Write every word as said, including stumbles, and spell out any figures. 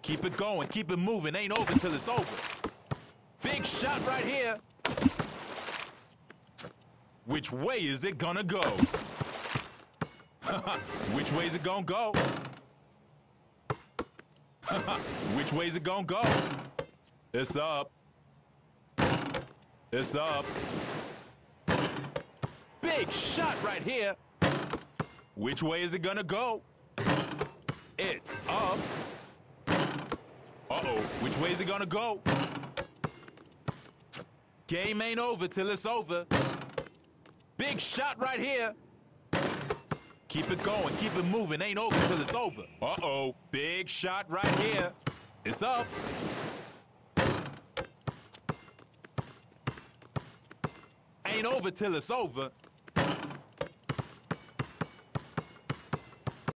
Keep it going, keep it moving, ain't over till it's over. Big shot right here. Which way is it gonna go? Which way is it gonna go? Which way is it gonna go? It's up. It's up. Big shot right here. Which way is it gonna go? It's up. Uh-oh, which way is it gonna go? Game ain't over till it's over. Big shot right here. Keep it going, keep it moving, ain't over till it's over. Uh-oh, big shot right here. It's up. Ain't over till it's over.